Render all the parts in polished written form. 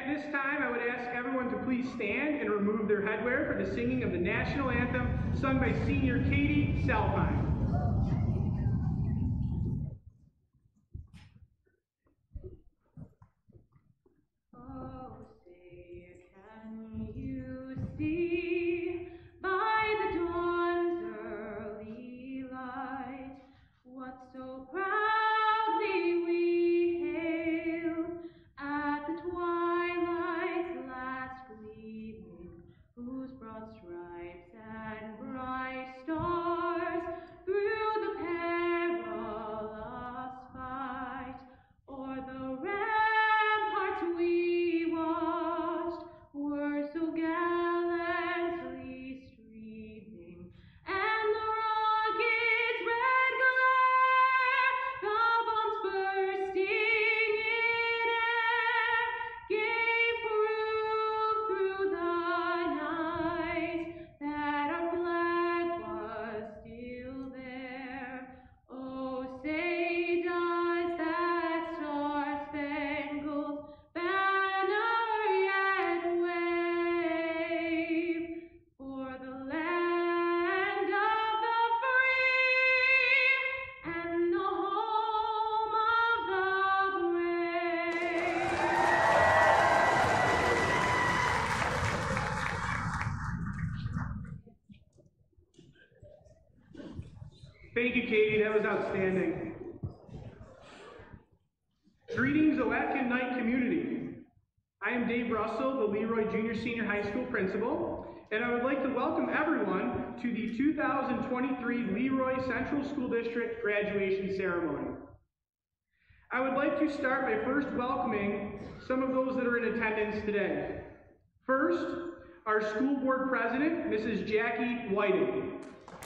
At this time, I would ask everyone to please stand and remove their headwear for the singing of the national anthem sung by senior Katie Salpine. Oh, say, can you see by the dawn's early light what so proudly we hailed at the twilight's last gleaming, whose broad stripes and bright stars through the perilous fight o'er the ramparts we watched were so gallantly streaming, and the rocket's red glare, the bombs bursting in air, gave proof through the night that our flag was still there. Oh, say does that star-spangled banner yet wave for the land of the free and the home of the brave? Thank you, Katie. That was outstanding. Greetings, Oatkin Knight community. I am Dave Russell, the Leroy Junior Senior High School principal, and I would like to welcome everyone to the 2023 Leroy Central School District graduation ceremony. I would like to start by first welcoming some of those that are in attendance today. First, our school board president, Mrs. Jackie Whiting.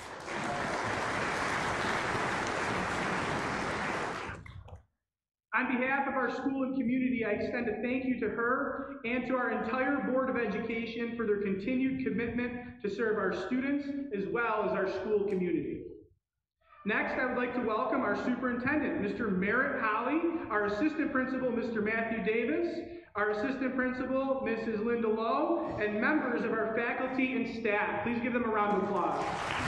On behalf of our school and community, I extend a thank you to her and to our entire Board of Education for their continued commitment to serve our students as well as our school community. Next, I would like to welcome our superintendent, Mr. Merritt Holly, our assistant principal, Mr. Matthew Davis, our assistant principal, Mrs. Linda Lowe, and members of our faculty and staff. Please give them a round of applause.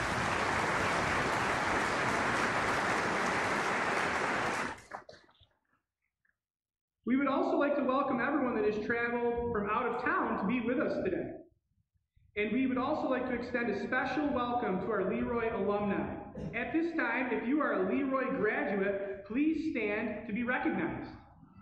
We would also like to welcome everyone that has traveled from out of town to be with us today. And we would also like to extend a special welcome to our Leroy alumni. At this time, if you are a Leroy graduate, please stand to be recognized.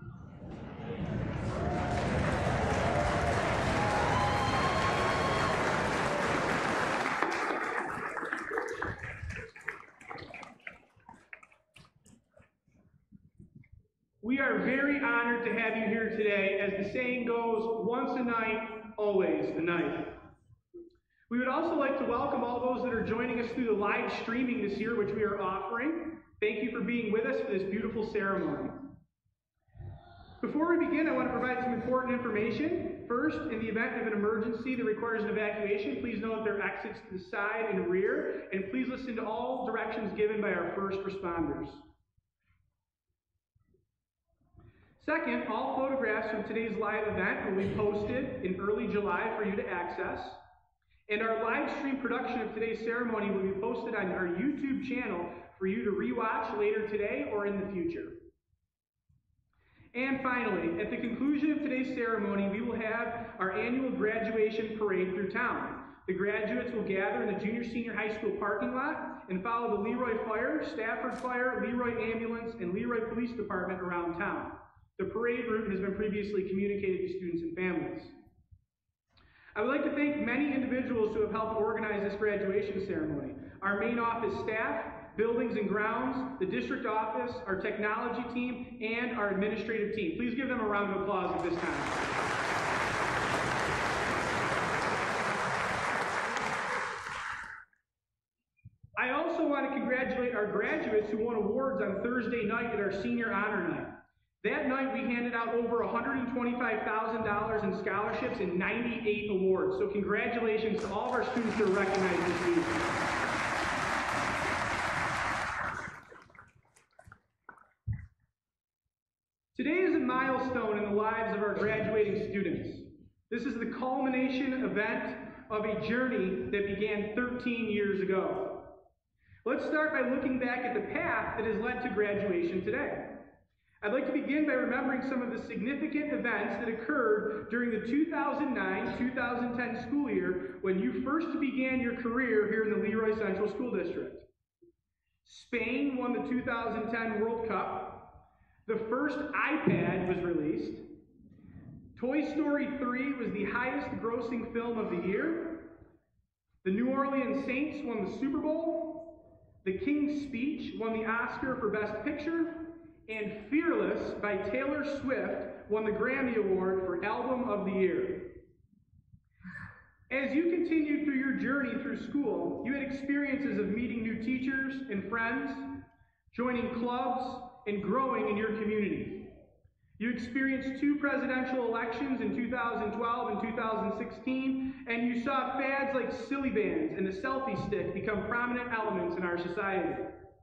We are very honored to have you here today. As the saying goes, once a night, always a night. We would also like to welcome all those that are joining us through the live streaming this year, which we are offering. Thank you for being with us for this beautiful ceremony. Before we begin, I want to provide some important information. First, in the event of an emergency that requires an evacuation, please know that there are exits to the side and rear, and please listen to all directions given by our first responders. Second, all photographs from today's live event will be posted in early July for you to access. And our live stream production of today's ceremony will be posted on our YouTube channel for you to rewatch later today or in the future. And finally, at the conclusion of today's ceremony, we will have our annual graduation parade through town. The graduates will gather in the junior senior high school parking lot and follow the Leroy Fire, Stafford Fire, Leroy Ambulance, and Leroy Police Department around town. The parade route has been previously communicated to students and families. I would like to thank many individuals who have helped organize this graduation ceremony. Our main office staff, buildings and grounds, the district office, our technology team, and our administrative team. Please give them a round of applause at this time. I also want to congratulate our graduates who won awards on Thursday night at our senior honor night. That night, we handed out over $125,000 in scholarships and 98 awards. So congratulations to all of our students that are recognized this week. Today is a milestone milestone in the lives of our graduating students. This is the culmination event of a journey that began 13 years ago. Let's start by looking back at the path that has led to graduation today. I'd like to begin by remembering some of the significant events that occurred during the 2009-2010 school year when you first began your career here in the Leroy Central School District. Spain won the 2010 World Cup. The first iPad was released. Toy Story 3 was the highest grossing film of the year. The New Orleans Saints won the Super Bowl. The King's Speech won the Oscar for Best Picture. And Fearless by Taylor Swift won the Grammy Award for Album of the Year. As you continued through your journey through school, you had experiences of meeting new teachers and friends, joining clubs, and growing in your community. You experienced 2 presidential elections in 2012 and 2016, and you saw fads like silly bands and the selfie stick become prominent elements in our society.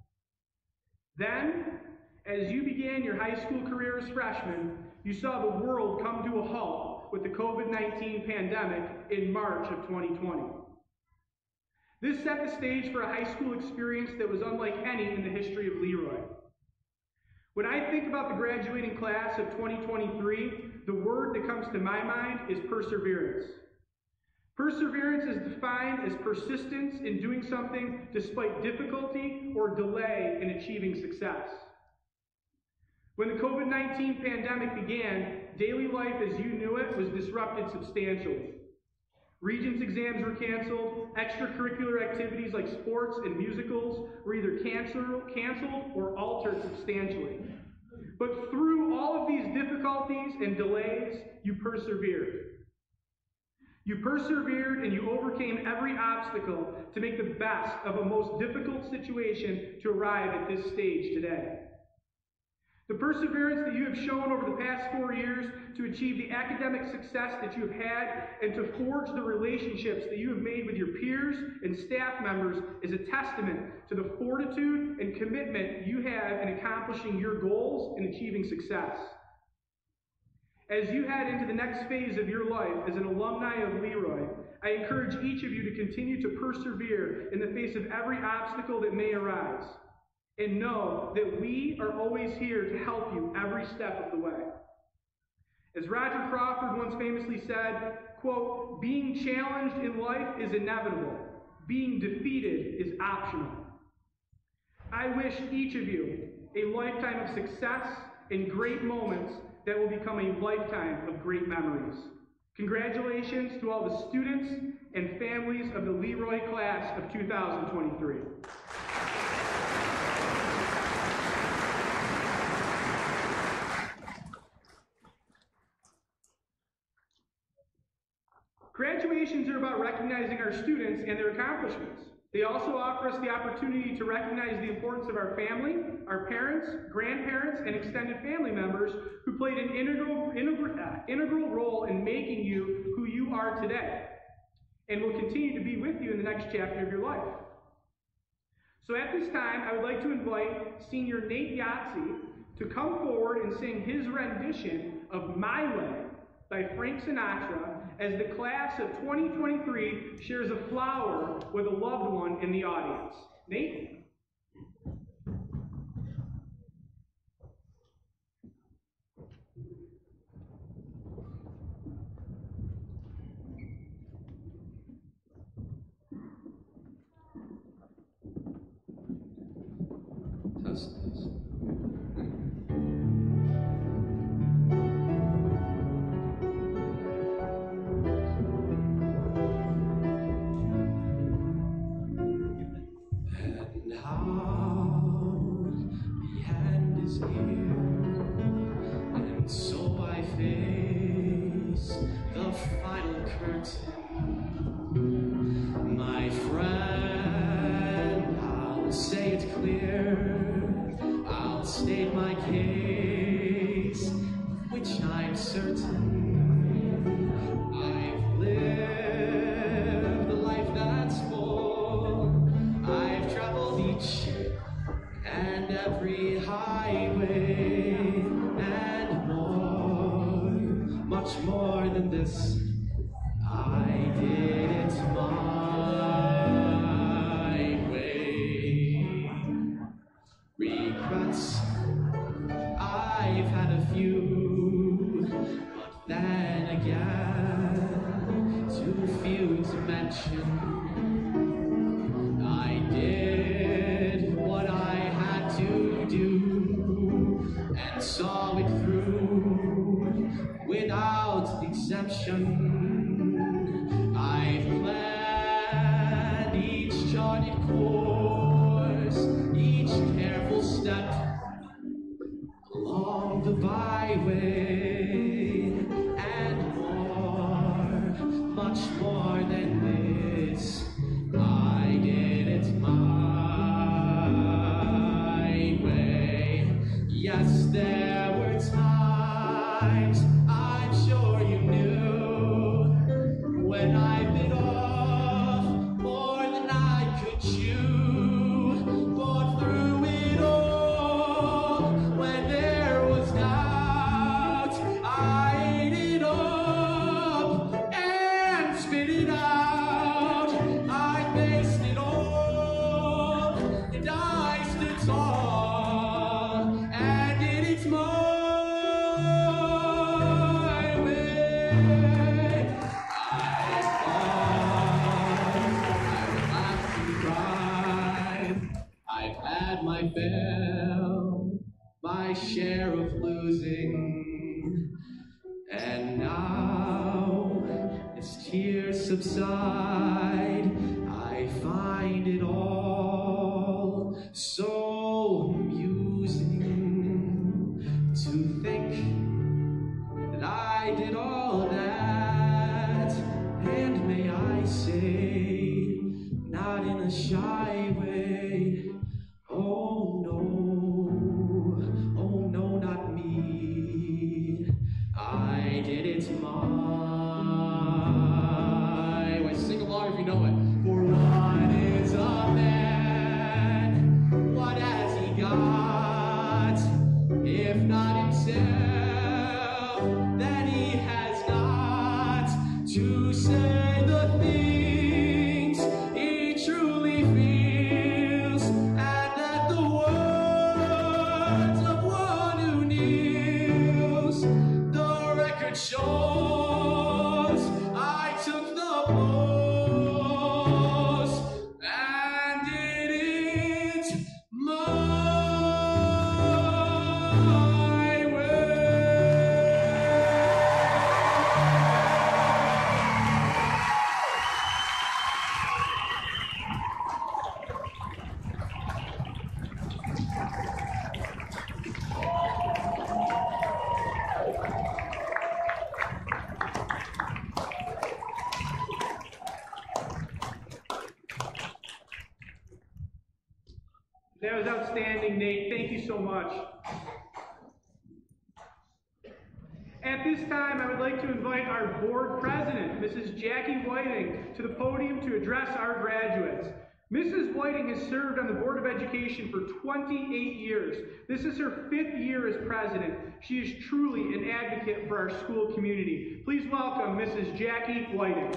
Then, as you began your high school career as freshmen, you saw the world come to a halt with the COVID-19 pandemic in March of 2020. This set the stage for a high school experience that was unlike any in the history of Leroy. When I think about the graduating class of 2023, the word that comes to my mind is perseverance. Perseverance is defined as persistence in doing something despite difficulty or delay in achieving success. When the COVID-19 pandemic began, daily life as you knew it was disrupted substantially. Regents exams were canceled, extracurricular activities like sports and musicals were either canceled or altered substantially. But through all of these difficulties and delays, you persevered. You persevered and you overcame every obstacle to make the best of a most difficult situation to arrive at this stage today. The perseverance that you have shown over the past 4 years to achieve the academic success that you have had and to forge the relationships that you have made with your peers and staff members is a testament to the fortitude and commitment you have in accomplishing your goals and achieving success. As you head into the next phase of your life as an alumni of Leroy, I encourage each of you to continue to persevere in the face of every obstacle that may arise. And know that we are always here to help you every step of the way. As Roger Crawford once famously said, quote, "Being challenged in life is inevitable. Being defeated is optional." I wish each of you a lifetime of success and great moments that will become a lifetime of great memories. Congratulations to all the students and families of the Leroy class of 2023. Graduations are about recognizing our students and their accomplishments. They also offer us the opportunity to recognize the importance of our family, our parents, grandparents, and extended family members who played an integral role in making you who you are today and will continue to be with you in the next chapter of your life. So at this time, I would like to invite Senior Nate Yahtzee to come forward and sing his rendition of "My Way" by Frank Sinatra as the class of 2023 shares a flower with a loved one in the audience. Nate? Test this. And so I face the final curtain. My friend, I'll say it clear, I'll state my case, which I'm certain. I've lived a life that's full. I've traveled each and every highway and more. attention. I did what I had to do and saw it through without exemption. I've planned each charted course, each careful step along the byway, and more, much more than this, I did it my way. Yes, there were times I'm sure you knew when I bit off more than I could chew, but through it all, when there was doubt, I ate it up and spit it out. I faced it all, and I stood tall and did it my way. I fought, I laughed and cried. I've had my fill, my share of losing, and now, as tears subside, I find it all so amusing to think that I did all that, and may I say, not in a shy way, oh no, not me. I did it my way. Sing along if you know it. For what is a man? What has he got? If not himself, then he has not to say the things he truly feels, and that the words of one who kneels. The record shows I took the blows and did it my way. That was outstanding, Nate. Thank you so much. At this time, I would like to invite our board president, Mrs. Jackie Whiting, to the podium to address our graduates. Mrs. Whiting has served on the Board of Education for 28 years. This is her 5th year as president. She is truly an advocate for our school community. Please welcome Mrs. Jackie Whiting.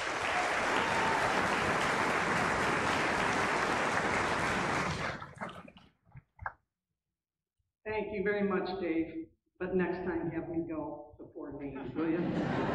Thank you very much, Dave. But next time, have me go before me, will you?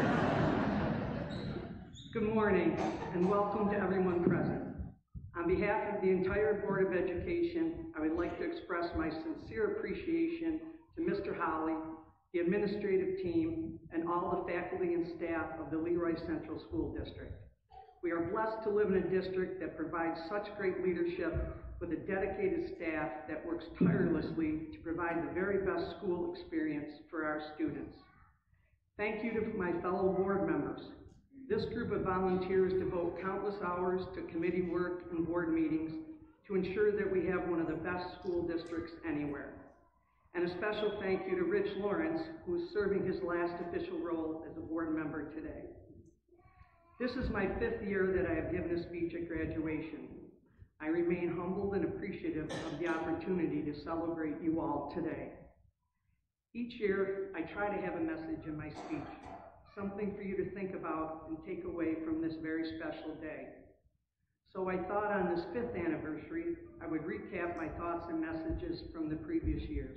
Good morning, and welcome to everyone present. On behalf of the entire Board of Education, I would like to express my sincere appreciation to Mr. Holly, the administrative team, and all the faculty and staff of the Leroy Central School District. We are blessed to live in a district that provides such great leadership with a dedicated staff that works tirelessly to provide the very best school experience for our students. Thank you to my fellow board members. This group of volunteers devote countless hours to committee work and board meetings to ensure that we have one of the best school districts anywhere. And a special thank you to Rich Lawrence, who is serving his last official role as a board member today. This is my 5th year that I have given a speech at graduation. I remain humbled and appreciative of the opportunity to celebrate you all today. Each year, I try to have a message in my speech, something for you to think about and take away from this very special day. So I thought on this 5th anniversary, I would recap my thoughts and messages from the previous years.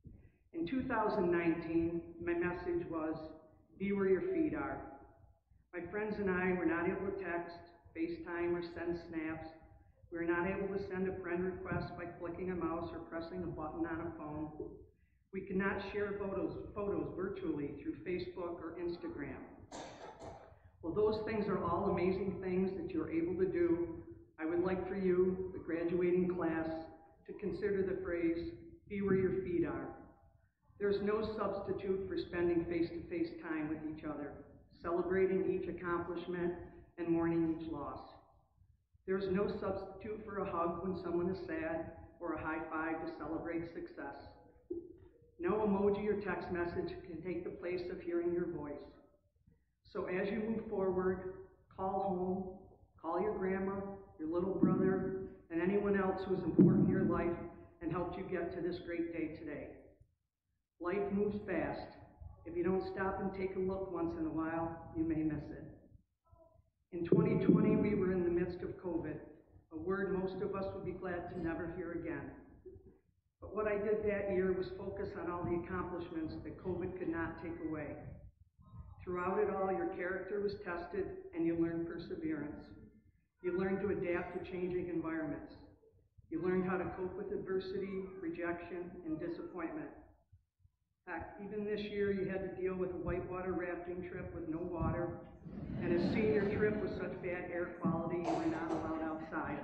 In 2019, my message was, be where your feet are. My friends and I were not able to text, FaceTime, or send snaps. We were not able to send a friend request by clicking a mouse or pressing a button on a phone. We could not share photos virtually through Facebook or Instagram. Well, those things are all amazing things that you're able to do. I would like for you, the graduating class, to consider the phrase, be where your feet are. There's no substitute for spending face-to-face time with each other, celebrating each accomplishment and mourning each loss. There's no substitute for a hug when someone is sad or a high five to celebrate success. No emoji or text message can take the place of hearing your voice. So as you move forward, call home, call your grandma, your little brother, and anyone else who is important in your life and helped you get to this great day today. Life moves fast. If you don't stop and take a look once in a while, you may miss it. In 2020, we were in the midst of COVID, a word most of us would be glad to never hear again. But what I did that year was focus on all the accomplishments that COVID could not take away. Throughout it all, your character was tested and you learned perseverance. You learned to adapt to changing environments. You learned how to cope with adversity, rejection, and disappointment. Heck, even this year you had to deal with a whitewater rafting trip with no water, and a senior trip with such bad air quality you were not allowed outside.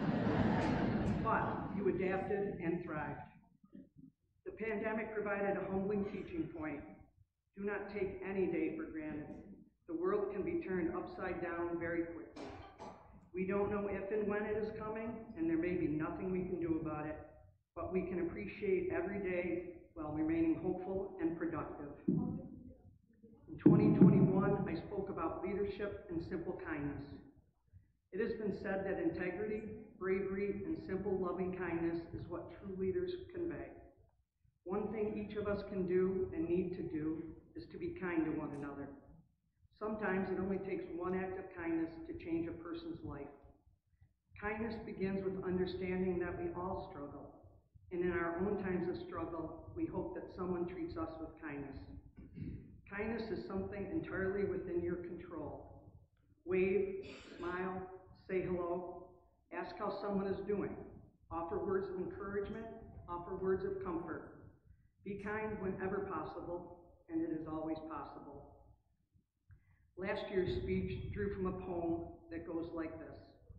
But you adapted and thrived. The pandemic provided a humbling teaching point. Do not take any day for granted. The world can be turned upside down very quickly. We don't know if and when it is coming, and there may be nothing we can do about it, but we can appreciate every day while remaining hopeful and productive. In 2021, I spoke about leadership and simple kindness. It has been said that integrity, bravery, and simple loving kindness is what true leaders convey. One thing each of us can do and need to do is to be kind to one another. Sometimes it only takes one act of kindness to change a person's life. Kindness begins with understanding that we all struggle, and in our own times of struggle, we hope that someone treats us with kindness. Kindness is something entirely within your control. Wave, smile, say hello, ask how someone is doing, offer words of encouragement, offer words of comfort. Be kind whenever possible, and it is always possible. Last year's speech drew from a poem that goes like this.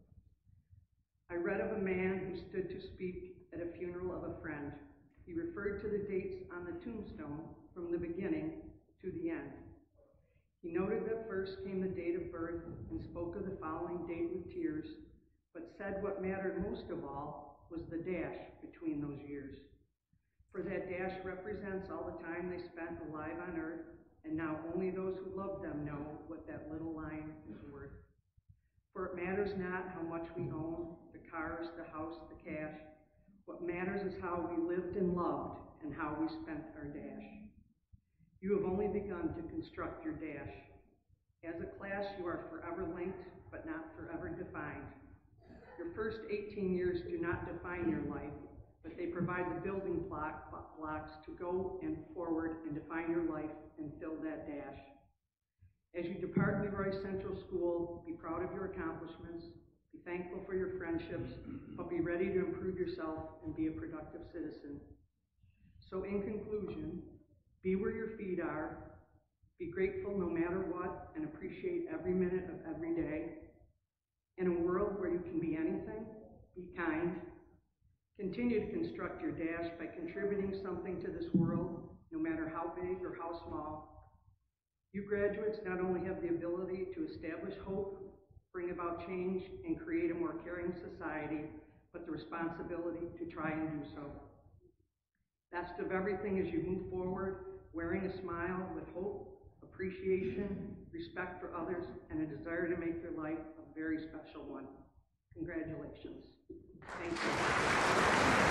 I read of a man who stood to speak at a funeral of a friend. He referred to the dates on the tombstone from the beginning to the end. He noted that first came the date of birth and spoke of the following date with tears, but said what mattered most of all was the dash between those years. For that dash represents all the time they spent alive on earth, and now only those who love them know what that little line is worth. For it matters not how much we own, the cars, the house, the cash. What matters is how we lived and loved and how we spent our dash. You have only begun to construct your dash. As a class, you are forever linked, but not forever defined. Your first 18 years do not define your life, but they provide the building blocks to go and forward and define your life and fill that dash. As you depart Leroy Central School, be proud of your accomplishments, be thankful for your friendships, but be ready to improve yourself and be a productive citizen. So in conclusion, be where your feet are, be grateful no matter what, and appreciate every minute of every day. In a world where you can be anything, be kind. Continue to construct your dash by contributing something to this world, no matter how big or how small. You graduates not only have the ability to establish hope, bring about change, and create a more caring society, but the responsibility to try and do so. Best of everything as you move forward, wearing a smile with hope, appreciation, respect for others, and a desire to make your life a very special one. Congratulations. Thank you.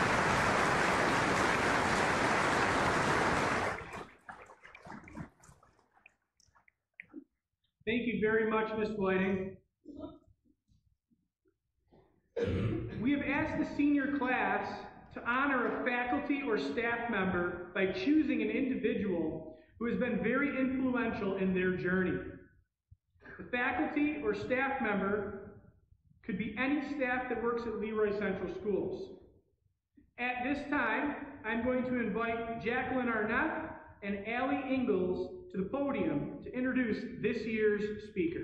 Thank you very much, Ms. Whiting. We have asked the senior class to honor a faculty or staff member by choosing an individual who has been very influential in their journey. The faculty or staff member could be any staff that works at Leroy Central Schools. At this time, I'm going to invite Jacqueline Arnett and Allie Ingalls to the podium to introduce this year's speaker.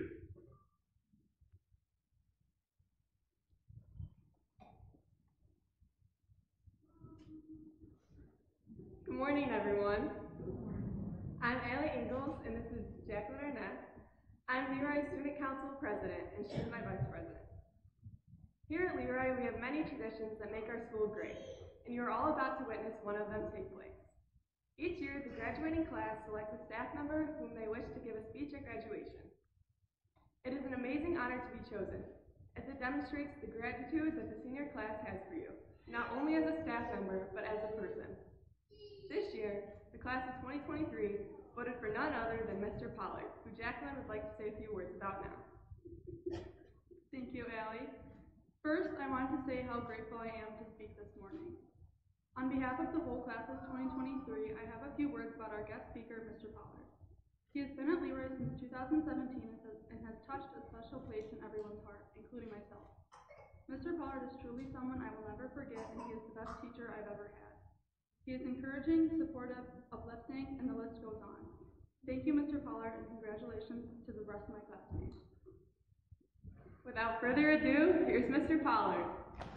Good morning, everyone. I'm Allie Ingalls, and this is Jacqueline Arnett. I'm Leroy's Student Council President, and she's my Vice President. Here at Leroy, we have many traditions that make our school great, and you are all about to witness one of them take place. Each year, the graduating class selects a staff member whom they wish to give a speech at graduation. It is an amazing honor to be chosen, as it demonstrates the gratitude that the senior class has for you, not only as a staff member, but as a person. This year, the class of 2023 voted for none other than Mr. Pollard, who Jacqueline would like to say a few words about now. Thank you, Allie. First, I want to say how grateful I am to speak this morning. On behalf of the whole class of 2023, I have a few words about our guest speaker, Mr. Pollard. He has been at Leroy since 2017 and has touched a special place in everyone's heart, including myself. Mr. Pollard is truly someone I will never forget, and he is the best teacher I've ever had. He is encouraging, supportive, uplifting, and the list goes on. Thank you, Mr. Pollard, and congratulations to the rest of my classmates. Without further ado, here's Mr. Pollard.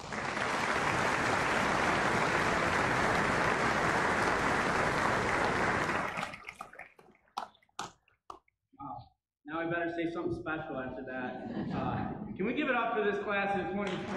Now I better say something special after that. Can we give it up for this class of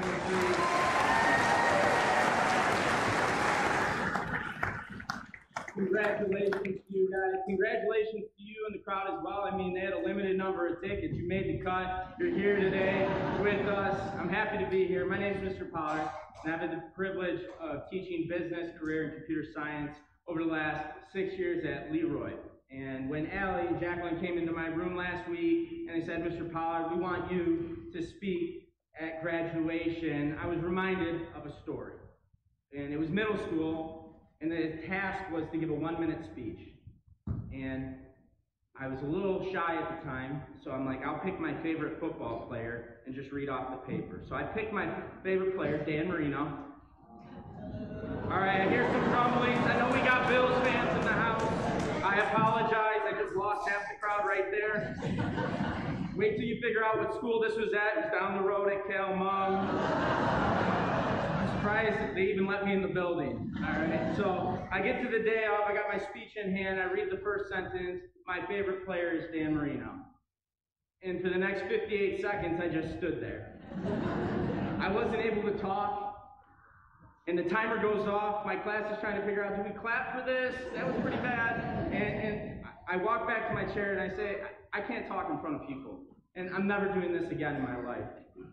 2023? Congratulations to you guys. Congratulations to you and the crowd as well. I mean, they had a limited number of tickets. You made the cut. You're here today with us. I'm happy to be here. My name is Mr. Pollard, and I've had the privilege of teaching business, career, and computer science over the last 6 years at Leroy. And when Allie and Jacqueline came into my room last week and they said, Mr. Pollard, we want you to speak at graduation, I was reminded of a story. And it was middle school, and the task was to give a 1-minute speech. And I was a little shy at the time, so I'm like, I'll pick my favorite football player and just read off the paper. So I picked my favorite player, Dan Marino. All right, I hear some rumblings. I know we got Bills fans in the house. I apologize, I just lost half the crowd right there. Wait till you figure out what school this was at. It was down the road at Cal Mung. I'm surprised that they even let me in the building. All right, so I get to the day off, I got my speech in hand, I read the first sentence. My favorite player is Dan Marino. And for the next 58 seconds, I just stood there. I wasn't able to talk. And the timer goes off. My class is trying to figure out, do we clap for this? That was pretty bad. And I walk back to my chair and I say, I can't talk in front of people. And I'm never doing this again in my life.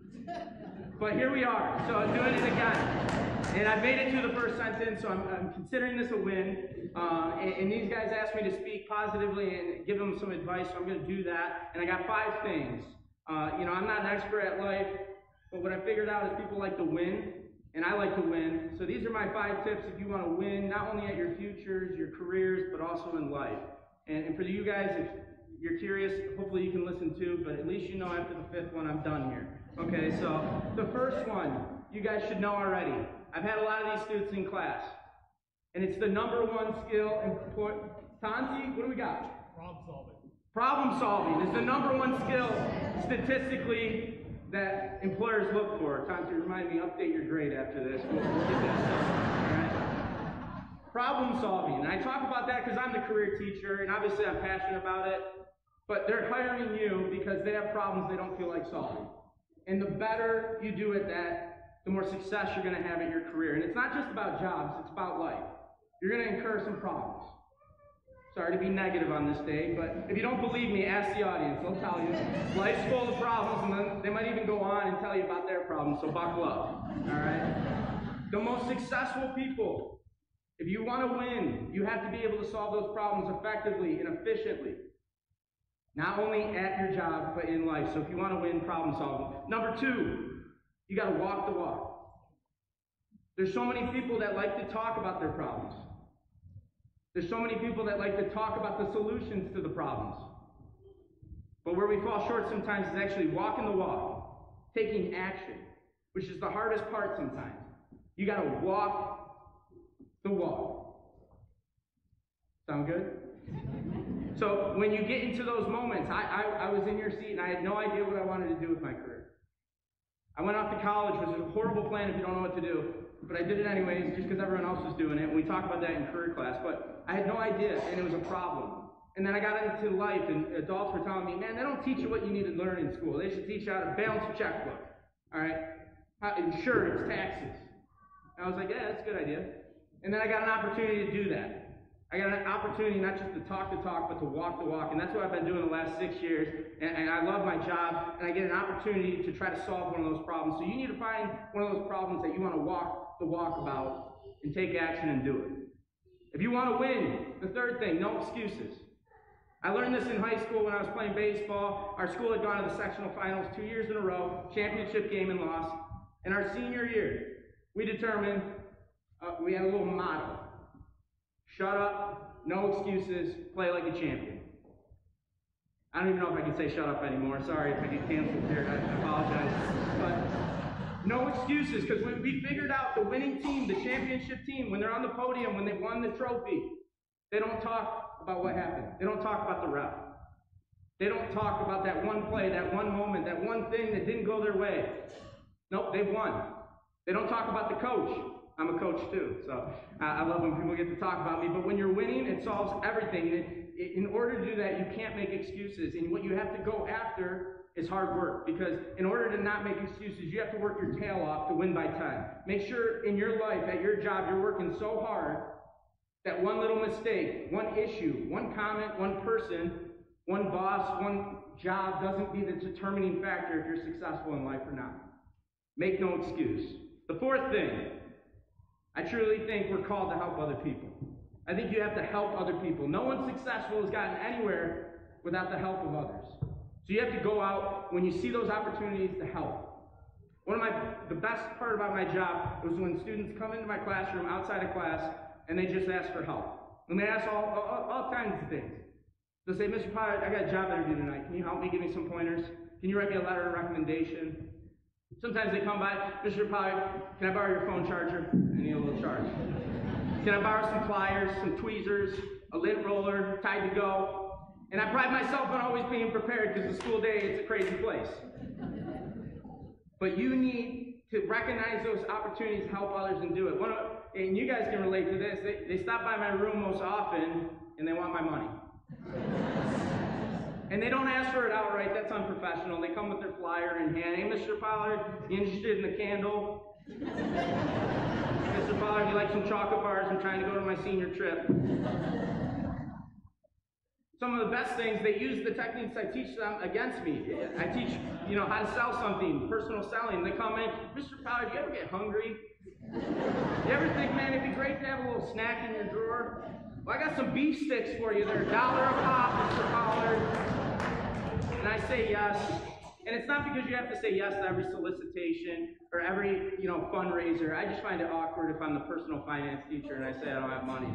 But here we are. So I'm doing it again. And I made it through the first sentence, so I'm considering this a win. And these guys asked me to speak positively and give them some advice, so I'm going to do that. And I got 5 things. I'm not an expert at life, but what I figured out is people like to win. And I like to win. So these are my 5 tips if you want to win, not only at your futures, your careers, but also in life. And for you guys, if you're curious, hopefully you can listen too, but at least you know after the 5th one, I'm done here. Okay, so the first one, you guys should know already. I've had a lot of these students in class. And it's the #1 skill in Tansi, what do we got? Problem solving. Problem solving is the #1 skill statistically that employers look for. Tansi, remind me, update your grade after this. We'll get this. All right. Problem solving. And I talk about that because I'm the career teacher, and obviously I'm passionate about it. But they're hiring you because they have problems they don't feel like solving. And the better you do at that, the more success you're going to have in your career. And it's not just about jobs, it's about life. You're going to incur some problems. Sorry to be negative on this day, but if you don't believe me, ask the audience. They'll tell you. Life's full of problems, and then they might even go on and tell you about their problems, so buckle up. All right? The most successful people, if you want to win, you have to be able to solve those problems effectively and efficiently. Not only at your job, but in life. So if you want to win, problem solving. #2, you got to walk the walk. There's so many people that like to talk about their problems. There's so many people that like to talk about the solutions to the problems. But where we fall short sometimes is actually walking the walk, taking action, which is the hardest part sometimes. You got to walk the walk. Sound good? So when you get into those moments, I was in your seat and I had no idea what I wanted to do with my career. I went off to college, which is a horrible plan if you don't know what to do, but I did it anyways just because everyone else was doing it, and we talk about that in career class, but I had no idea, and it was a problem. And then I got into life, and adults were telling me, man, they don't teach you what you need to learn in school. They should teach you how to balance a checkbook, all right? Insurance, taxes. And I was like, yeah, that's a good idea. And then I got an opportunity to do that. I got an opportunity not just to talk, but to walk the walk. And that's what I've been doing the last 6 years. And I love my job. And I get an opportunity to try to solve one of those problems. So you need to find one of those problems that you want to walk the walk about and take action and do it. If you want to win, the third thing, no excuses. I learned this in high school when I was playing baseball. Our school had gone to the sectional finals 2 years in a row, championship game and loss. In our senior year, we determined, we had a little motto. Shut up, no excuses, play like a champion. I don't even know if I can say shut up anymore. Sorry if I get canceled here, I apologize. But no excuses, because when we figured out the winning team, the championship team, when they're on the podium, when they won the trophy, they don't talk about what happened. They don't talk about the ref. They don't talk about that one play, that one moment, that one thing that didn't go their way. Nope, they won. They don't talk about the coach. I'm a coach too, so I love when people get to talk about me. But when you're winning, it solves everything. In order to do that, you can't make excuses. And what you have to go after is hard work. Because in order to not make excuses, you have to work your tail off to win by 10. Make sure in your life, at your job, you're working so hard that one little mistake, one issue, one comment, one person, one boss, one job doesn't be the determining factor if you're successful in life or not. Make no excuse. The fourth thing, I truly think we're called to help other people. I think you have to help other people. No one successful has gotten anywhere without the help of others. So you have to go out when you see those opportunities to help. The best part about my job was when students come into my classroom outside of class and they just ask for help. And they ask all kinds of things. They'll say, Mr. Potter, I got a job interview tonight. Can you help me? Give me some pointers? Can you write me a letter of recommendation? Sometimes they come by, Mr. Potter, can I borrow your phone charger? I need a little charge. Can I borrow some pliers, some tweezers, a lint roller, Tide to Go? And I pride myself on always being prepared because the school day, it's a crazy place. But you need to recognize those opportunities to help others and do it. And you guys can relate to this. They stop by my room most often and they want my money. And they don't ask for it outright. That's unprofessional. They come with their flyer in hand. Hey, Mr. Pollard, you interested in the candle? Mr. Pollard, you like some chocolate bars? I'm trying to go to my senior trip. Some of the best things, they use the techniques I teach them against me. I teach, how to sell something, personal selling. They come in, Mr. Pollard, do you ever get hungry? You ever think, man, it'd be great to have a little snack in your drawer? Well, I got some beef sticks for you. They're $1 a pop, Mr. Pollard. And I say yes. And it's not because you have to say yes to every solicitation or every, fundraiser. I just find it awkward if I'm the personal finance teacher and I say I don't have money.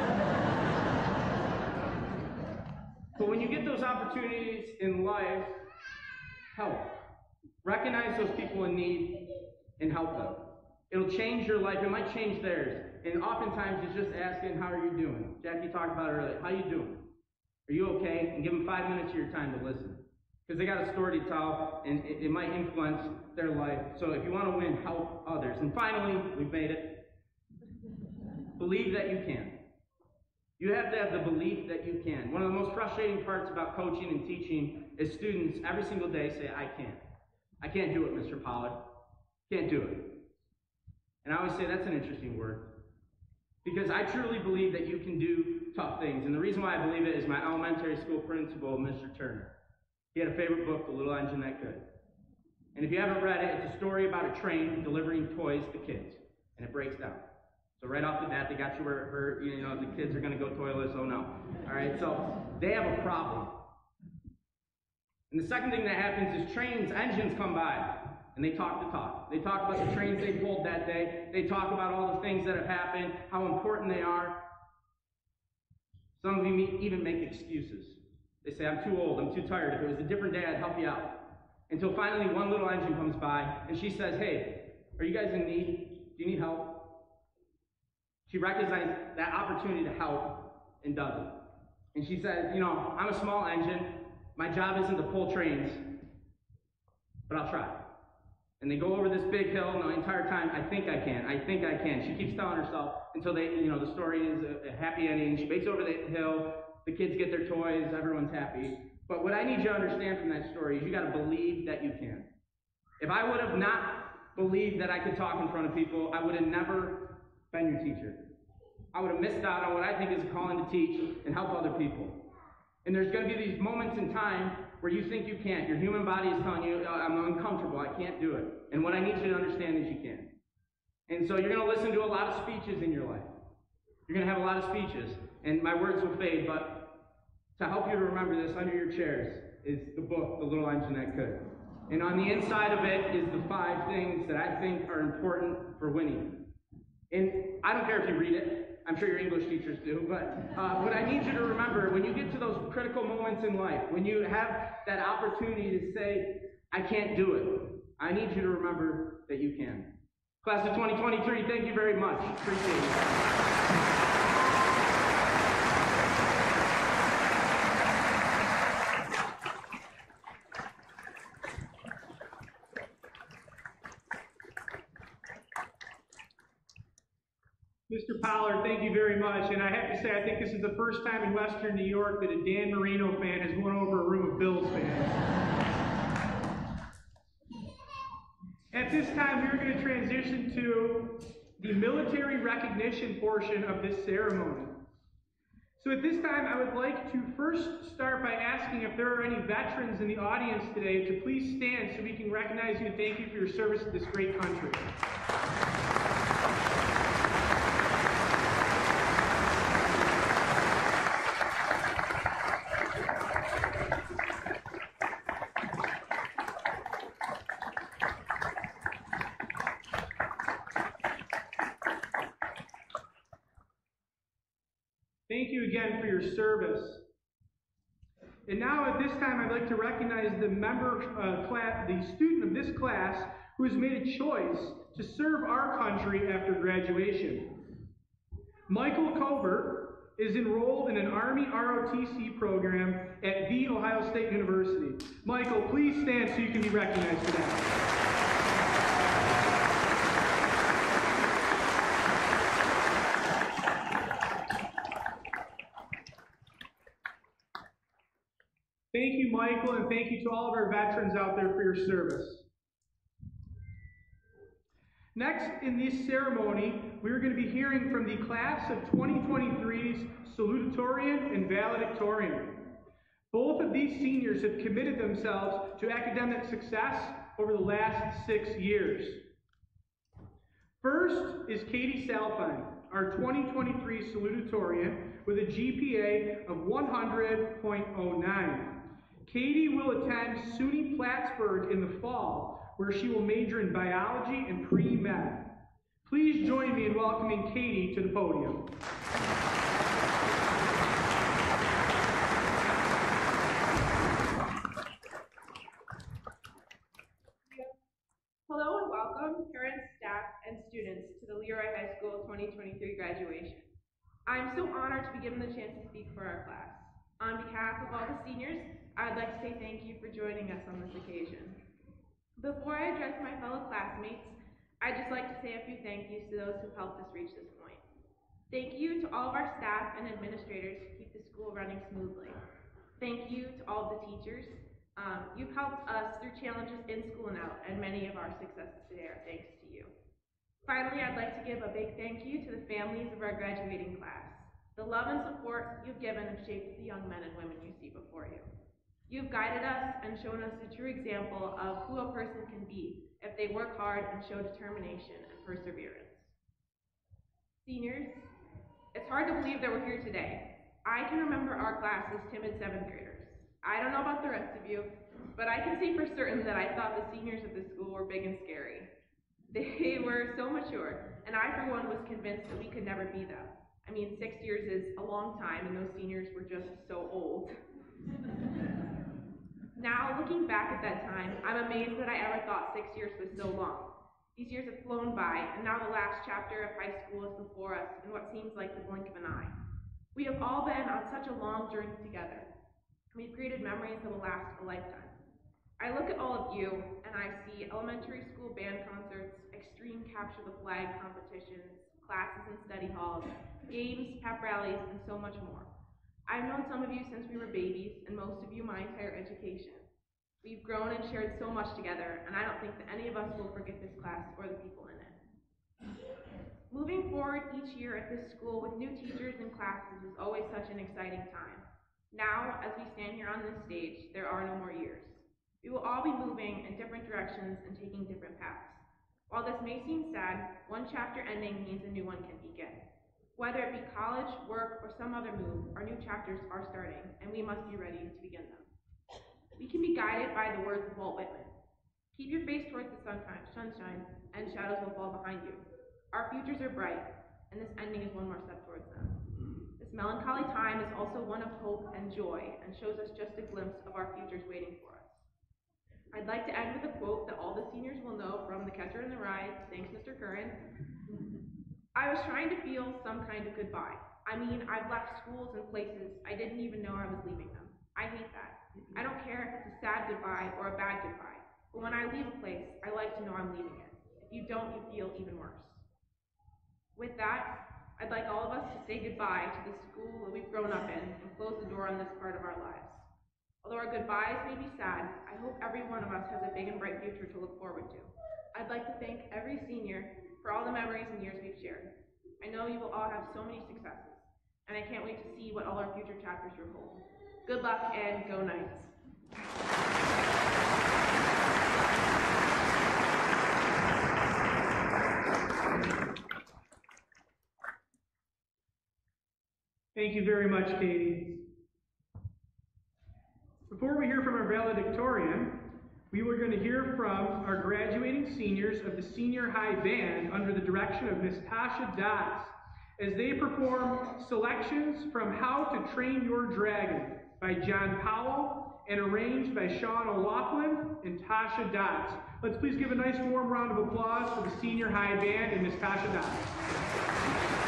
But when you get those opportunities in life, help. Recognize those people in need and help them. It'll change your life. It might change theirs. And oftentimes it's just asking, how are you doing? Jackie talked about it earlier. How are you doing? Are you okay? And give them 5 minutes of your time to listen. Because they got a story to tell, and it might influence their life. So if you want to win, help others. And finally, we've made it. Believe that you can. You have to have the belief that you can. One of the most frustrating parts about coaching and teaching is students every single day say, I can't. I can't do it, Mr. Pollard. Can't do it. And I always say that's an interesting word. Because I truly believe that you can do tough things. And the reason why I believe it is my elementary school principal, Mr. Turner. He had a favorite book, The Little Engine That Could. And if you haven't read it, it's a story about a train delivering toys to kids. And it breaks down. So right off the bat, they got you where the kids are going to go toilets. Oh no. All right, so they have a problem. And the second thing that happens is engines come by. And they talk the talk. They talk about the trains they pulled that day. They talk about all the things that have happened, how important they are. Some of you even make excuses. They say, I'm too old, I'm too tired. If it was a different day, I'd help you out. Until finally one little engine comes by, and she says, hey, are you guys in need? Do you need help? She recognizes that opportunity to help and does it. And she says, you know, I'm a small engine. My job isn't to pull trains, but I'll try. And they go over this big hill, and the entire time, I think I can, I think I can. She keeps telling herself until they, you know, the story is a happy ending. She makes it over the hill, the kids get their toys, everyone's happy. But what I need you to understand from that story is you gotta believe that you can. If I would have not believed that I could talk in front of people, I would have never been your teacher. I would have missed out on what I think is a calling to teach and help other people. And there's gonna be these moments in time where you think you can't. Your human body is telling you, I'm uncomfortable, I can't do it. And what I need you to understand is you can. And so you're going to listen to a lot of speeches in your life. You're going to have a lot of speeches, and my words will fade, but to help you to remember this, under your chairs is the book, The Little Engine That Could. And on the inside of it is the 5 things that I think are important for winning. And I don't care if you read it. I'm sure your English teachers do, but what I need you to remember, when you get to those critical moments in life, when you have that opportunity to say, I can't do it, I need you to remember that you can. Class of 2023, thank you very much. Appreciate it. Mr. Pollard, thank you very much. And I have to say, I think this is the first time in Western New York that a Dan Marino fan has won over a room of Bills fans. At this time, we're going to transition to the military recognition portion of this ceremony. So at this time, I would like to first start by asking if there are any veterans in the audience today to please stand so we can recognize you and thank you for your service to this great country. Thank you again for your service. And now at this time, I'd like to recognize the the student of this class who has made a choice to serve our country after graduation. Michael Covert is enrolled in an Army ROTC program at The Ohio State University. Michael, please stand so you can be recognized for that. Thank you, Michael, and thank you to all of our veterans out there for your service. Next in this ceremony, we're going to be hearing from the class of 2023's salutatorian and valedictorian. Both of these seniors have committed themselves to academic success over the last 6 years. First is Katie Salfine, our 2023 salutatorian with a GPA of 100.09. Katie will attend SUNY Plattsburgh in the fall, where she will major in biology and pre-med. Please join me in welcoming Katie to the podium. Hello and welcome, parents, staff, and students to the Leroy High School 2023 graduation. I'm so honored to be given the chance to speak for our class. On behalf of all the seniors, I'd like to say thank you for joining us on this occasion. Before I address my fellow classmates, I'd just like to say a few thank yous to those who helped us reach this point. Thank you to all of our staff and administrators who keep the school running smoothly. Thank you to all of the teachers. You've helped us through challenges in school and out, and many of our successes today are thanks to you. Finally, I'd like to give a big thank you to the families of our graduating class. The love and support you've given have shaped the young men and women you see before you. You've guided us and shown us a true example of who a person can be if they work hard and show determination and perseverance. Seniors, it's hard to believe that we're here today. I can remember our class as timid 7th graders. I don't know about the rest of you, but I can say for certain that I thought the seniors of this school were big and scary. They were so mature, and I for one was convinced that we could never be them. I mean, 6 years is a long time, and those seniors were just so old. Now, looking back at that time, I'm amazed that I ever thought 6 years was so long. These years have flown by, and now the last chapter of high school is before us in what seems like the blink of an eye. We have all been on such a long journey together. We've created memories that will last a lifetime. I look at all of you, and I see elementary school band concerts, extreme capture the flag competitions, classes and study halls, games, pep rallies, and so much more. I've known some of you since we were babies, and most of you my entire education. We've grown and shared so much together, and I don't think that any of us will forget this class or the people in it. Moving forward each year at this school with new teachers and classes is always such an exciting time. Now, as we stand here on this stage, there are no more years. We will all be moving in different directions and taking different paths. While this may seem sad, one chapter ending means a new one can begin. Whether it be college, work, or some other move, our new chapters are starting, and we must be ready to begin them. We can be guided by the words of Walt Whitman. Keep your face towards the sunshine, and shadows will fall behind you. Our futures are bright, and this ending is one more step towards them. This melancholy time is also one of hope and joy, and shows us just a glimpse of our futures waiting for us. I'd like to end with a quote that all the seniors will know from The Catcher in the Rye. Thanks, Mr. Curran. I was trying to feel some kind of goodbye. I mean, I've left schools and places I didn't even know I was leaving them. I hate that. I don't care if it's a sad goodbye or a bad goodbye, but when I leave a place, I like to know I'm leaving it. If you don't, you feel even worse. With that, I'd like all of us to say goodbye to the school that we've grown up in and close the door on this part of our lives. Although our goodbyes may be sad, I hope every one of us has a big and bright future to look forward to. I'd like to thank every senior for all the memories and years we've shared. I know you will all have so many successes, and I can't wait to see what all our future chapters will hold. Good luck and go Knights! Thank you very much, Katie. Before we hear from our valedictorian, we were going to hear from our graduating seniors of the Senior High Band under the direction of Miss Tasha Dotz as they perform selections from How to Train Your Dragon by John Powell and arranged by Sean O'Loughlin and Tasha Dotz. Let's please give a nice warm round of applause for the Senior High Band and Miss Tasha Dotz.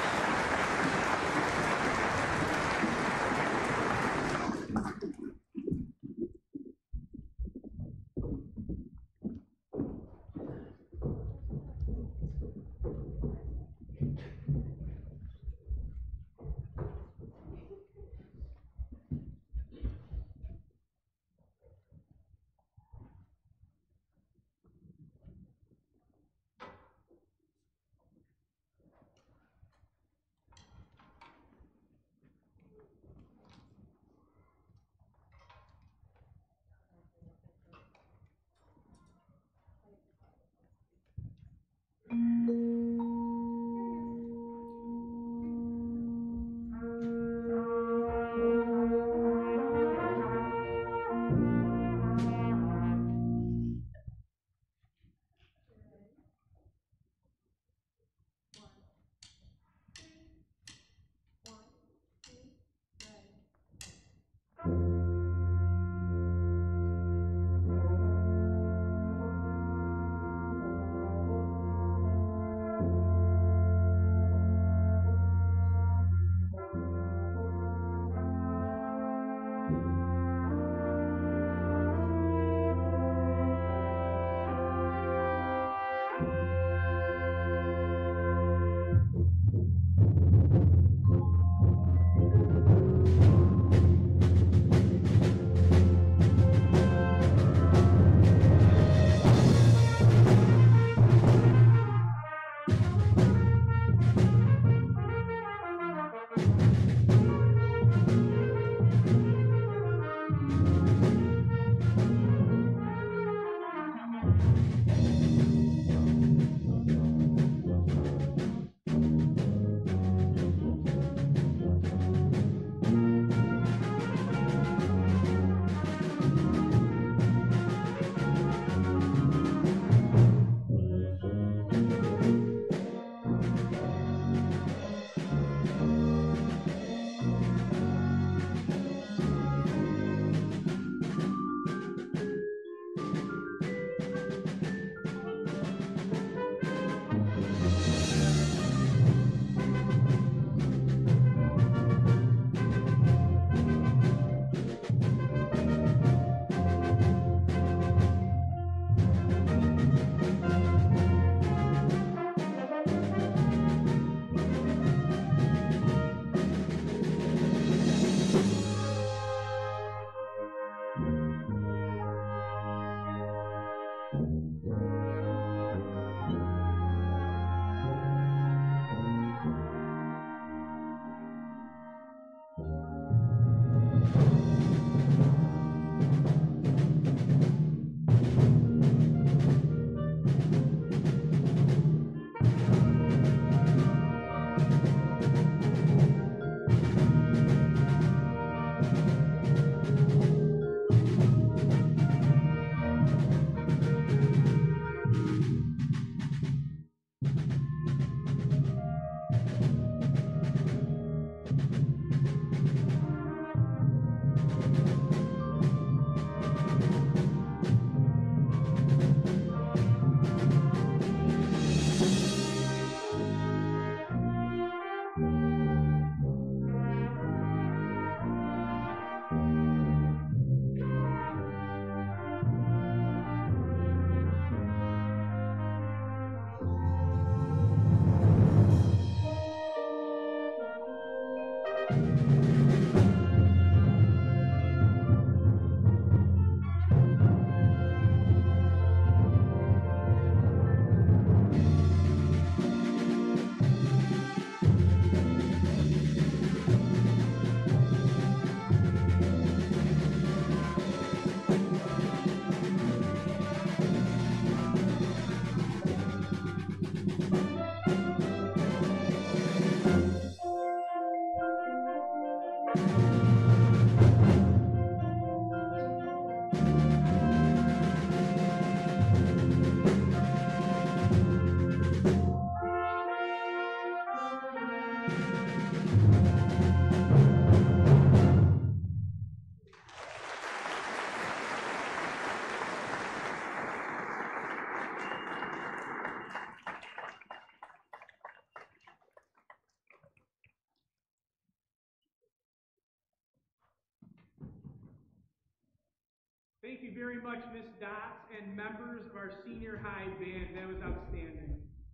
Thank you very much, Ms. Dotz, and members of our senior high band. That was outstanding.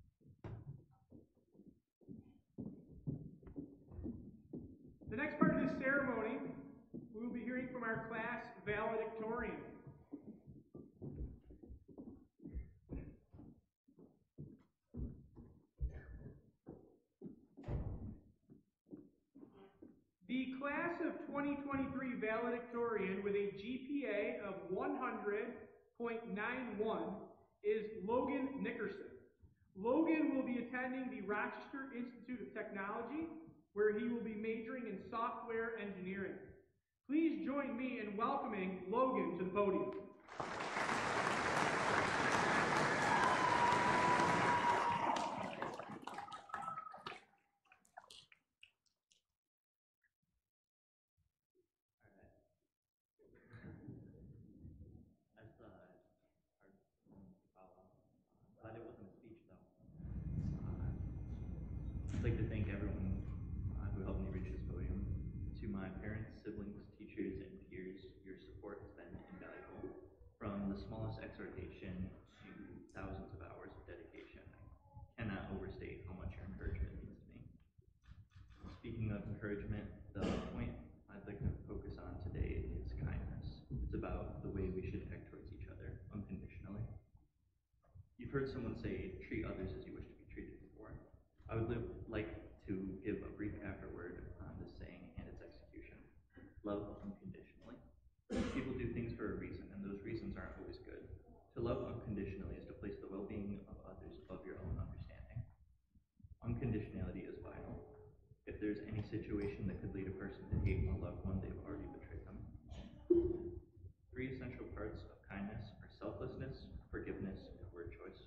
The next part of this ceremony, we will be hearing from our class valedictorian. The class of 2023 valedictorian with a GPA of 100.91 is Logan Nickerson. Logan will be attending the Rochester Institute of Technology, where he will be majoring in software engineering. Please join me in welcoming Logan to the podium. Glad it wasn't a speech, though. I'd like to thank everyone who helped me reach this podium. To my parents, siblings, teachers, and peers, your support has been invaluable. From the smallest exhortation to thousands of hours of dedication, I cannot overstate how much your encouragement means to me. Speaking of encouragement, the point I'd like to focus on today is kindness. It's about the way we should act towards each other unconditionally. You've heard someone say, treat others as you wish to be treated before. I would like to give a brief afterword on this saying and its execution. Love unconditionally. People do things for a reason, and those reasons aren't always good. To love unconditionally is to place the well-being of others above your own understanding. Unconditionality is vital. If there's any situation that could lead a person to hate a loved one, they've already betrayed them. 3 essential parts of kindness are selflessness, forgiveness, and word choice.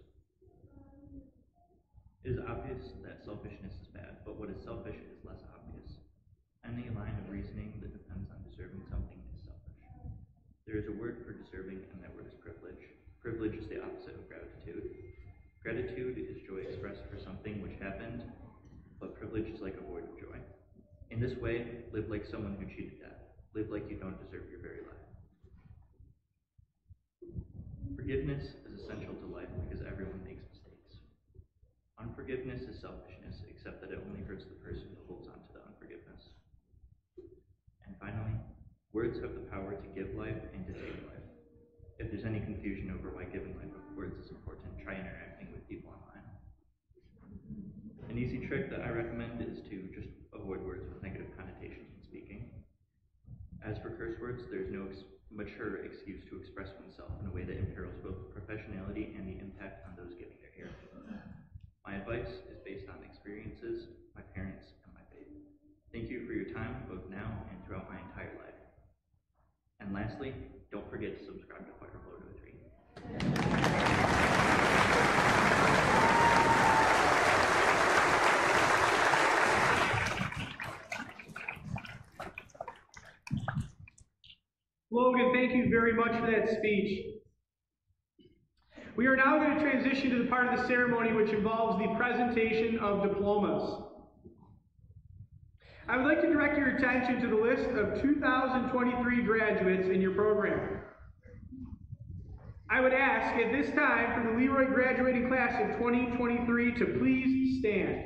It is obvious that selfishness is bad, but what is selfish is less obvious. Any line of reasoning that depends on deserving something is selfish. There is a word for deserving, and that word is privilege. Privilege is the opposite of gratitude. Gratitude is joy expressed for something which happened, but privilege is like a void of joy. In this way, live like someone who cheated death. Live like you don't deserve your very life. Forgiveness is essential to life because everyone makes mistakes. Unforgiveness is selfishness, except that it only hurts the person who holds on to the unforgiveness. And finally, words have the power to give life and to take life. If there's any confusion over why giving life with words is important, try interacting with people online. An easy trick that I recommend is to just avoid words with negative connotations when speaking. As for curse words, there's no mature excuse to express oneself in a way that imperils both professionality and the impact on those giving their ear. My advice is based on experiences, my parents, and my faith. Thank you for your time, both now and throughout my entire life. And lastly, don't forget to subscribe to Fireflow to 3. Logan, thank you very much for that speech. We are now going to transition to the part of the ceremony which involves the presentation of diplomas. I would like to direct your attention to the list of 2023 graduates in your program. I would ask at this time for the Leroy graduating class of 2023 to please stand.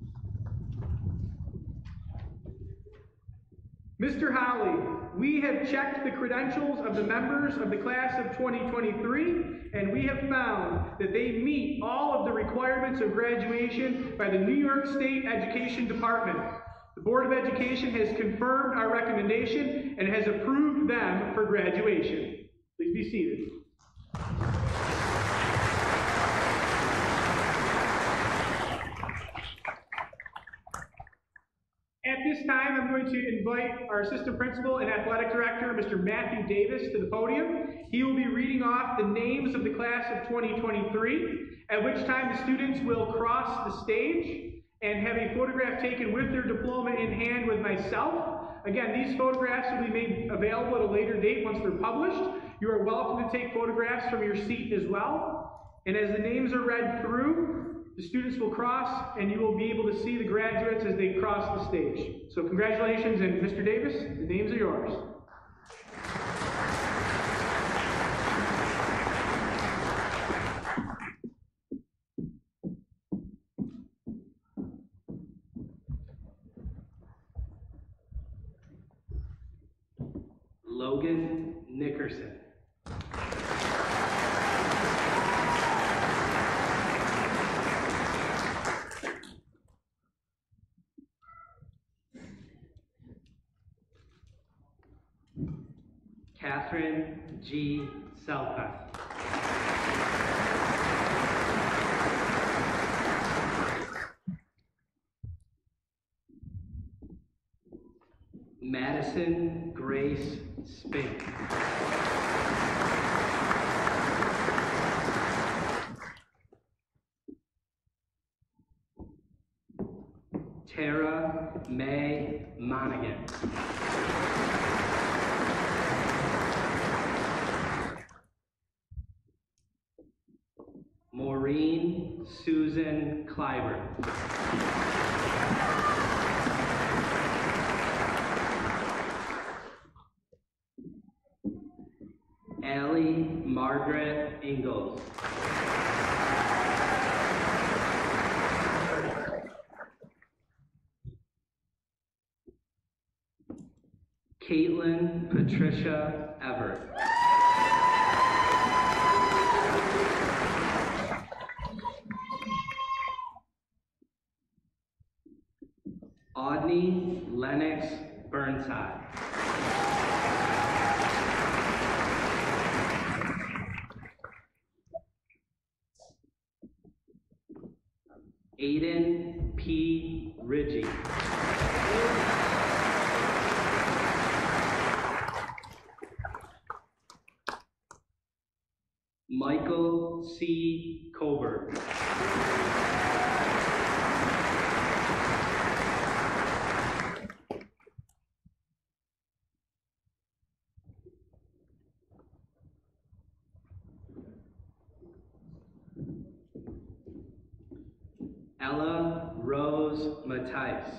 Mr. Holly, we have checked the credentials of the members of the class of 2023, and we have found that they meet all of the requirements of graduation by the New York State Education Department. The Board of Education has confirmed our recommendation and has approved them for graduation. Please be seated. At this time, I'm going to invite our Assistant Principal and Athletic Director, Mr. Matthew Davis, to the podium. He will be reading off the names of the class of 2023, at which time the students will cross the stage and have a photograph taken with their diploma in hand with myself. Again, these photographs will be made available at a later date once they're published. You are welcome to take photographs from your seat as well. And as the names are read through, the students will cross, and you will be able to see the graduates as they cross the stage. So congratulations, and Mr. Davis, the names are yours. Logan Nickerson. Catherine G. Selpeth. Madison Grace Spink. Tara May Monaghan. Maureen Susan Kleiber. Allie Margaret Ingalls. Caitlin Patricia Everett. Audney Lennox Burnside. Aiden P. Ridgey. Michael C. Colbert. Ella Rose Mattice.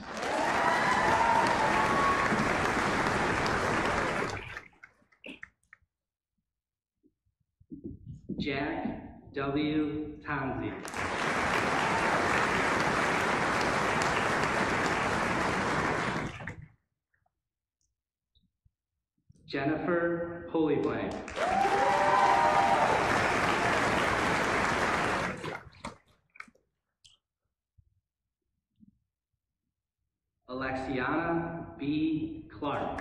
Jack W. Tonzi. Jennifer Polyblank. Alexiana B. Clark.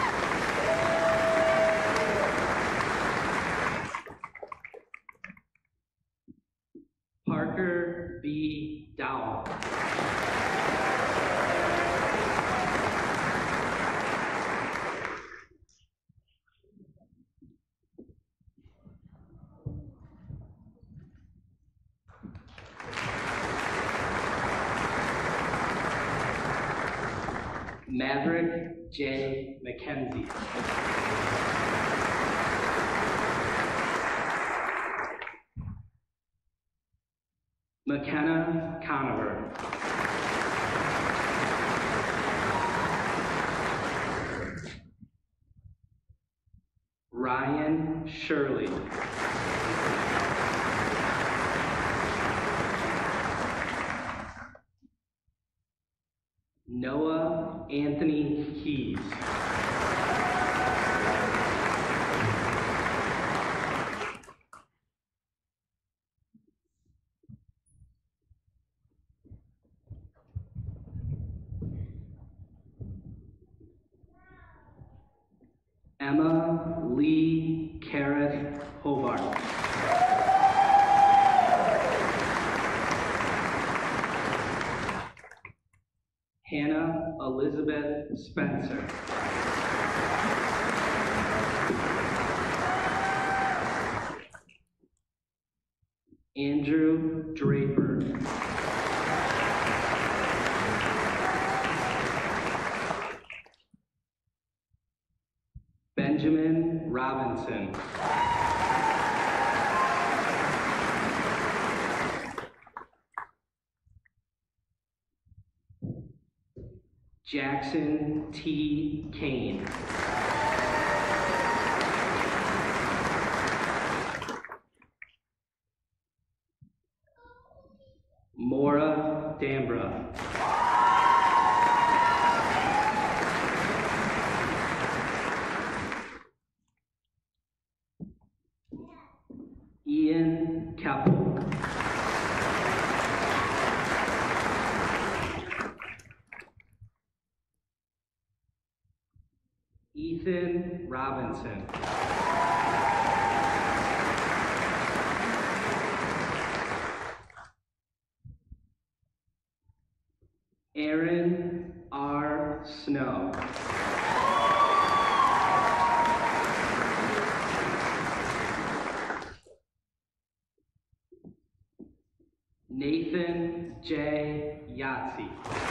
Parker B. Dowell. Maverick J. McKenzie. McKenna Conover. Ryan Shirley. Noah Anthony Keys. Emma Lee Careth Hobart. Hannah Elizabeth Spencer. Andrew Draper. Benjamin Robinson. Jackson T. Kane. Maura Dambra. Ethan Robinson. Aaron R. Snow. Nathan J. Yahtzee.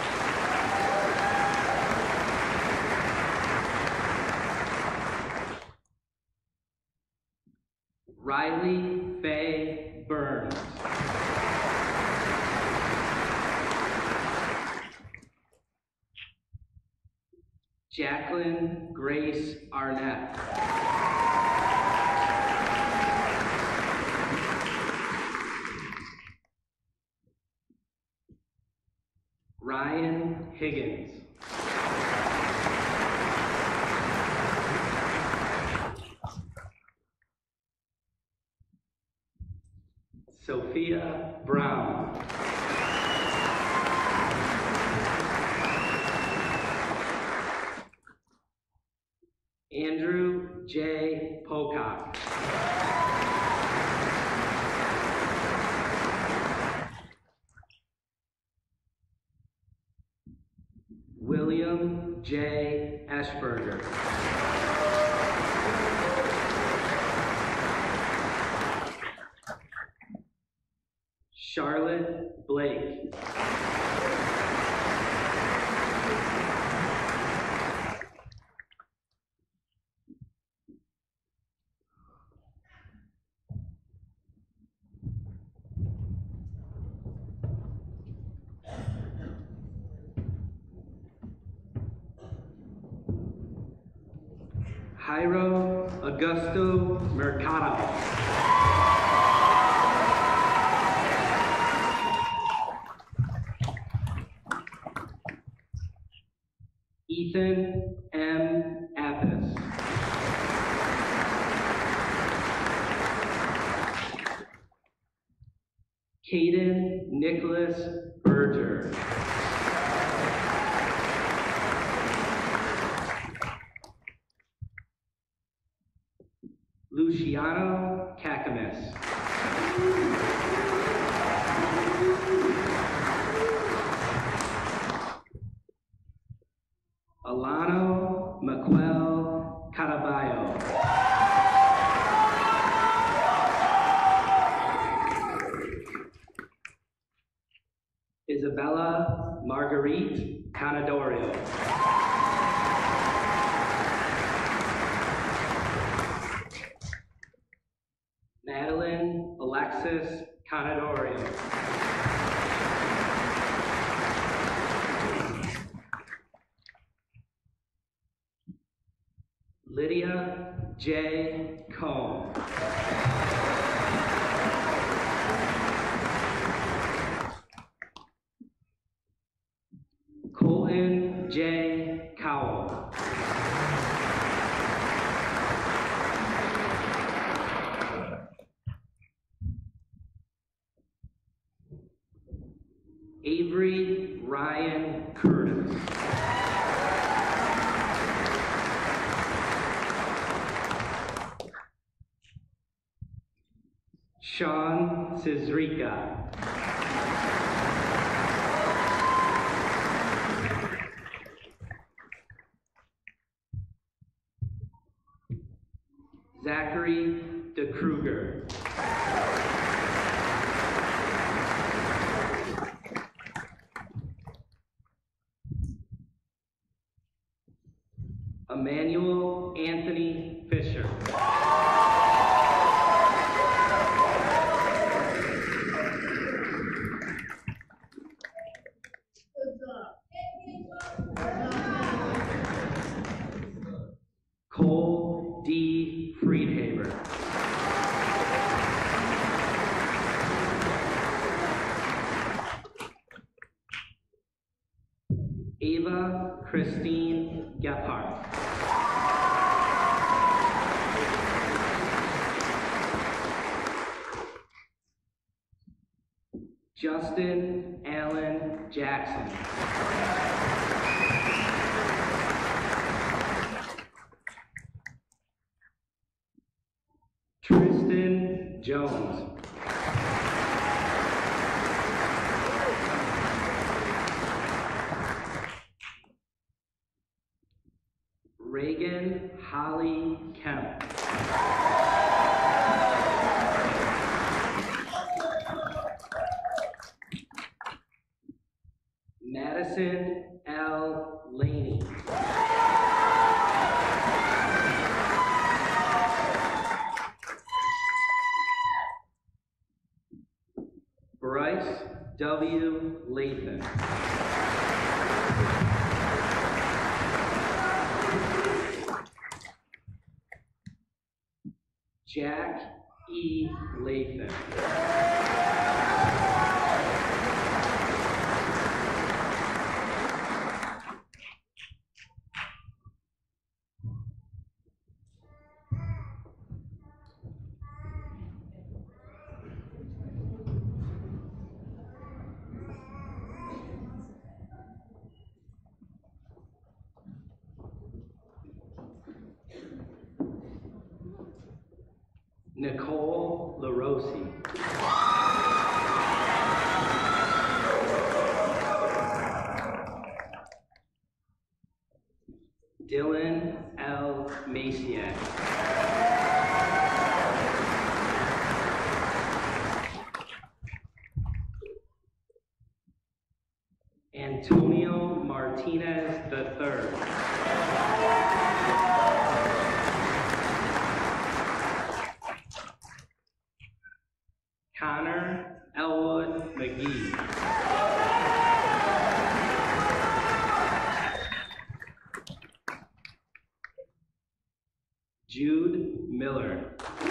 Riley Faye Burns. Jacqueline Grace Arnett. Ryan Higgins. Sophia Brown. Andrew J. Pocock. William J. Eschberger. Charlotte Blake. Jairo Augusto Mercado. Ethan M. Apis. Caden Nicholas Berger. Luciano Kakamis. Alano Maquel Caraballo. Isabella Marguerite Canadorio. Madeline Alexis Canadorio. Lydia J. Cohn. Colton J. Cowell. Avery Ryan Curtis. Sean Cizrica. Zachary DeKruger. Emmanuel Anthony Fisher. Cole D. Friedhaber. Ava Christine Gephardt. Justin Allen Jackson. Reagan Holly Kemp. Madison L. Laney. Bryce W. Lathan. Jack E. Lathan. Nicole LaRossi. Dylan L. Maciak. Antonio Martinez III. Connor Elwood McGee. Jude Miller.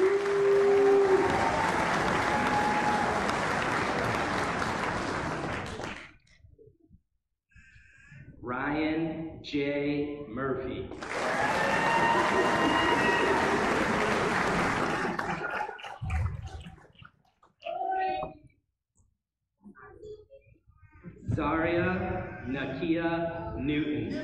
Ryan J. Murphy. Zaria Nakia Newton.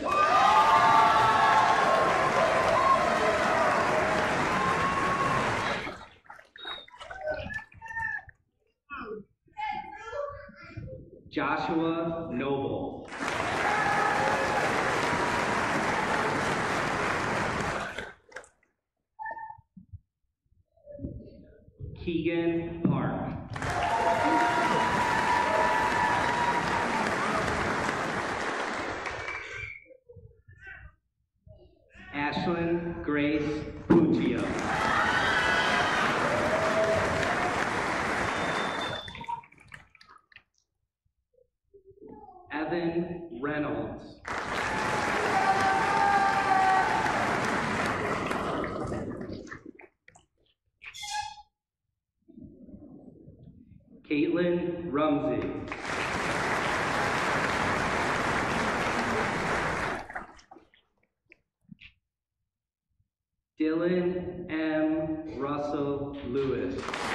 Joshua Noble. Keegan Park. Ashlyn Grace Puccio. Evan Reynolds. Caitlin Rumsey. Dylan M. Russell Lewis.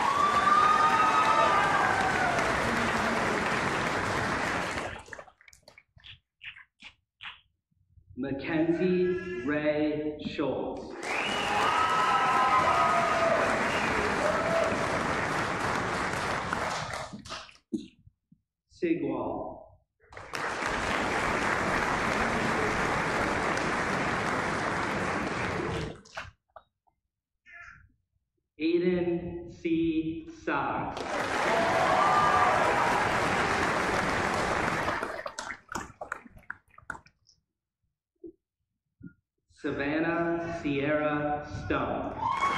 Mackenzie Ray Schultz. Sigwall. Aiden C. Sogg. Savannah Sierra Stone.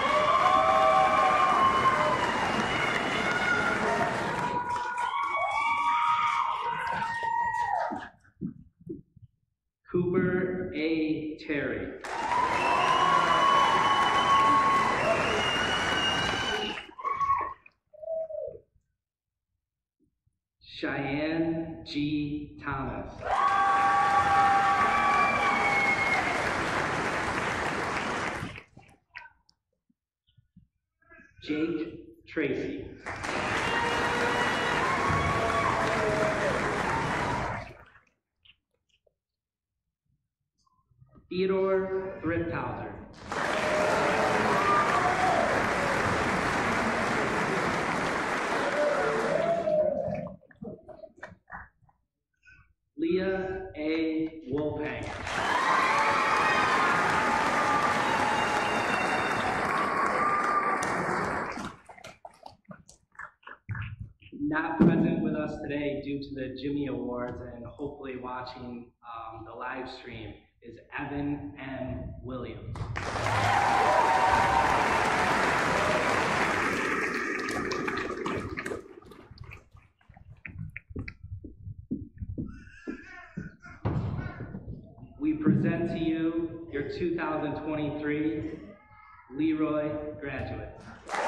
Cooper A. Terry. Cheyenne G. Thomas. Jake Tracy. Theodore Thrifthauser. Leah A. Wolfhang. today due to the Jimmy Awards and hopefully watching the live stream is Evan M. Williams. We present to you your 2023 Leroy graduates.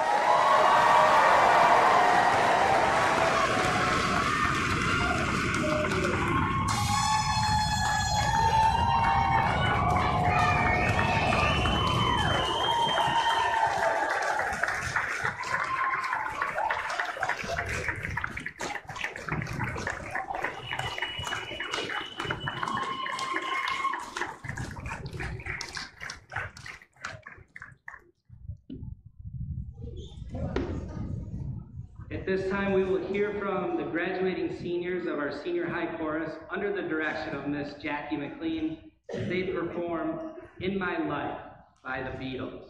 At this time, we will hear from the graduating seniors of our senior high chorus under the direction of Miss Jackie McLean as they perform In My Life by the Beatles.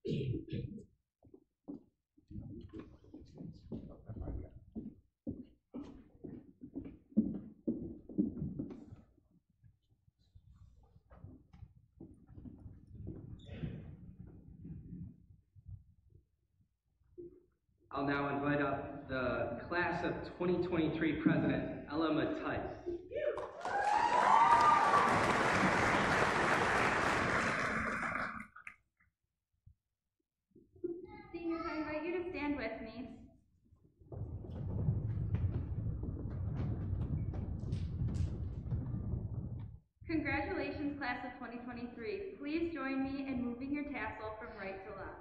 I'll now invite up the class of 2023 president, Ella Mattice. Seniors, I invite you to stand with me. Congratulations, class of 2023. Please join me in moving your tassel from right to left.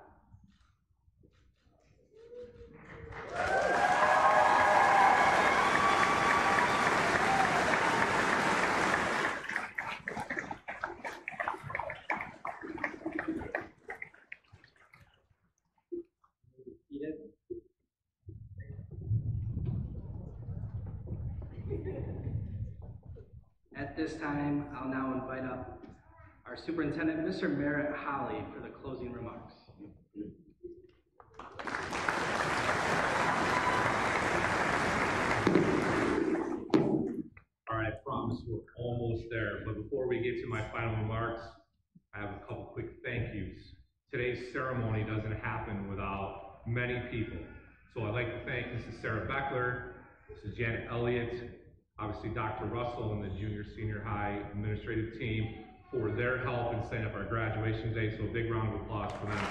At this time, I'll now invite up our superintendent, Mr. Merritt Holly, for the closing remarks. All right, I promise we're almost there, but before we get to my final remarks, I have a couple quick thank yous. Today's ceremony doesn't happen without many people. So I'd like to thank Mrs. Sarah Beckler, Mrs. Janet Elliott, obviously Dr. Russell and the junior senior high administrative team for their help in setting up our graduation day. So a big round of applause for them.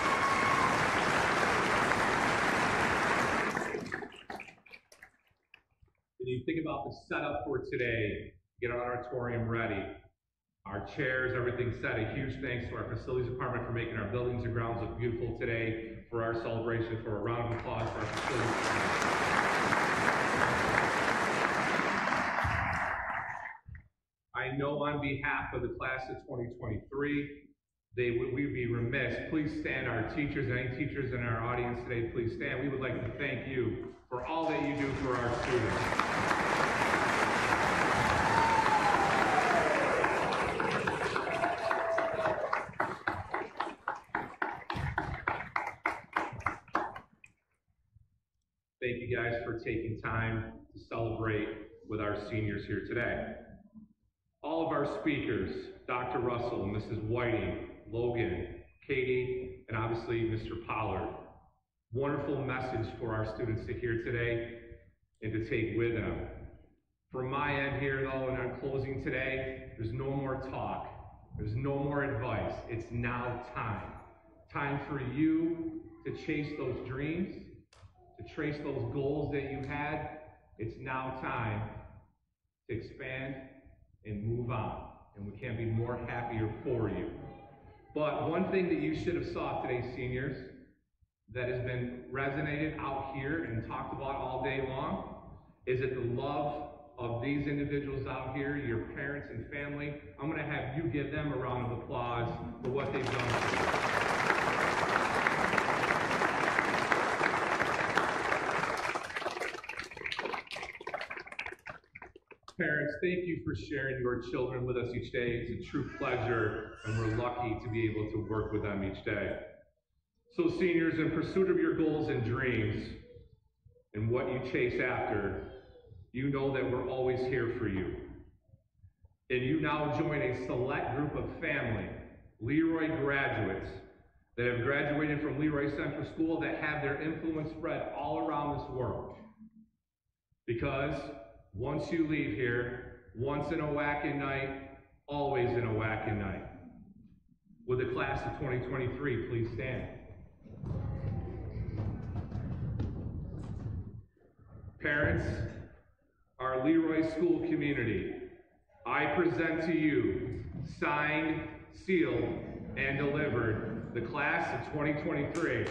When you think about the setup for today, get our auditorium ready, our chairs, everything set. A huge thanks to our facilities department for making our buildings and grounds look beautiful today for our celebration. For a round of applause for our facilities department. I know on behalf of the class of 2023, we'd be remiss. Please stand, our teachers and any teachers in our audience today, please stand. We would like to thank you for all that you do for our students. Thank you guys for taking time to celebrate with our seniors here today. All of our speakers, Dr. Russell, Mrs. Whiting, Logan, Katie, and obviously Mr. Pollard. Wonderful message for our students to hear today and to take with them. From my end here though, and I'm closing today, there's no more talk. There's no more advice. It's now time. Time for you to chase those dreams, to trace those goals that you had. It's now time to expand and move on. And we can't be more happier for you. But one thing that you should have saw today, seniors, that has been resonated out here and talked about all day long, is that the love of these individuals out here, your parents and family, I'm gonna have you give them a round of applause for what they've done for you. Parents, thank you for sharing your children with us each day. It's a true pleasure, and we're lucky to be able to work with them each day. So seniors, in pursuit of your goals and dreams and what you chase after, you know that we're always here for you. And you now join a select group of family, Leroy graduates, that have graduated from Leroy Central School that have their influence spread all around this world. Because once you leave here, once in a whacking night, always in a whacking night. With the class of 2023, please stand. Parents, our Leroy school community, I present to you, signed, sealed, and delivered, the class of 2023.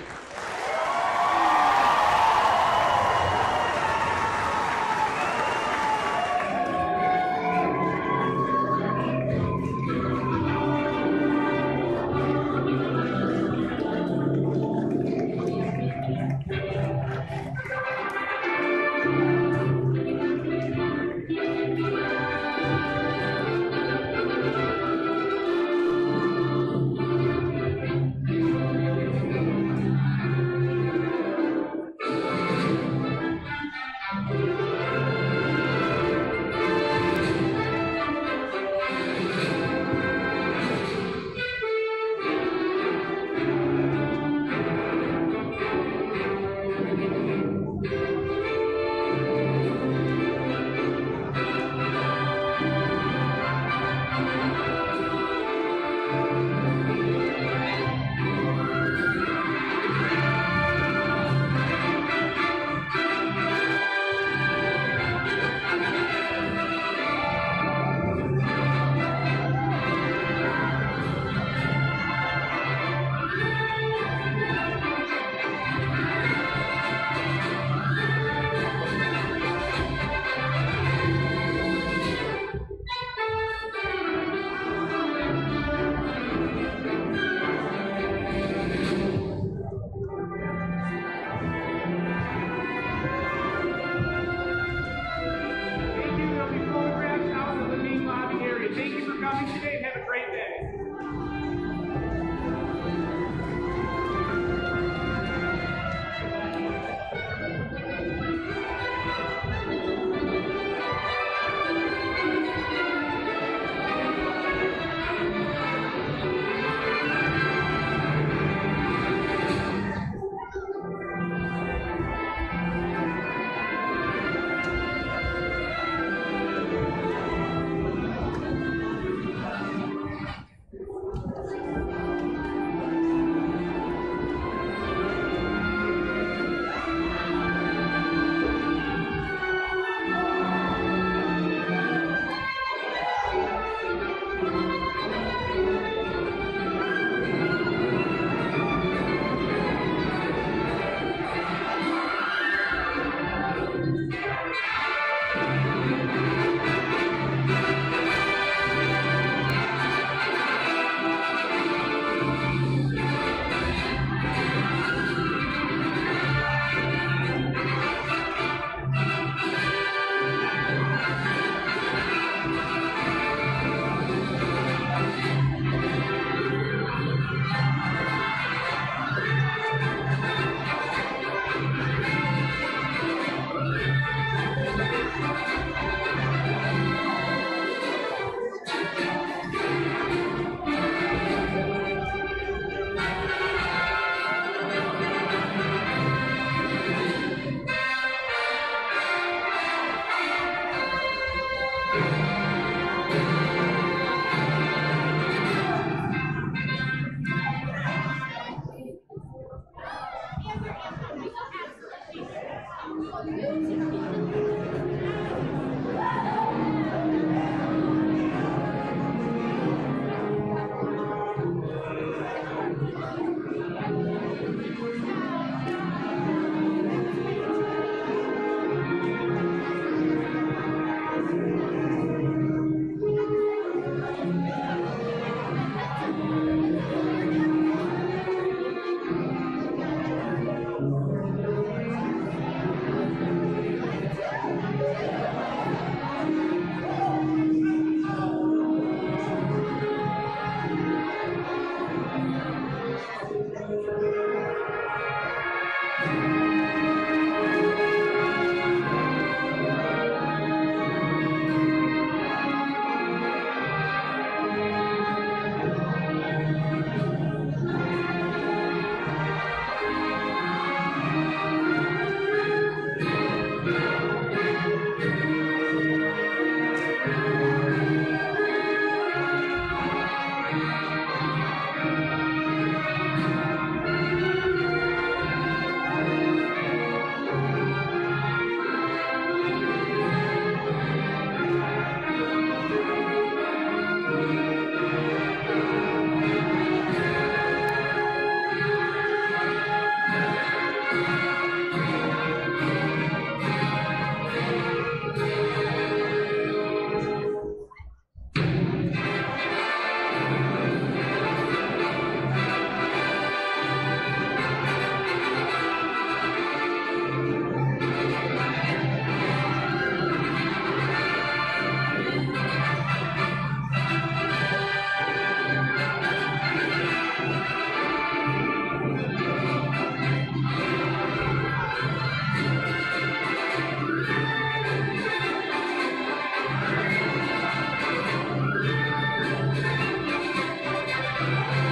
Thank you.